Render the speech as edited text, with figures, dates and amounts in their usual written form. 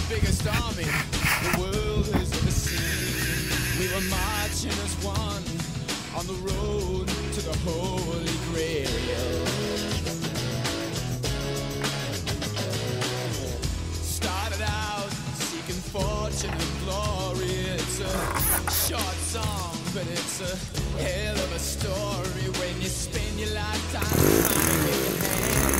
the biggest army the world has ever seen. We were marching as one on the road to the Holy Grail. Started out seeking fortune and glory. It's a short song, but it's a hell of a story when you spend your lifetime trying to get your hands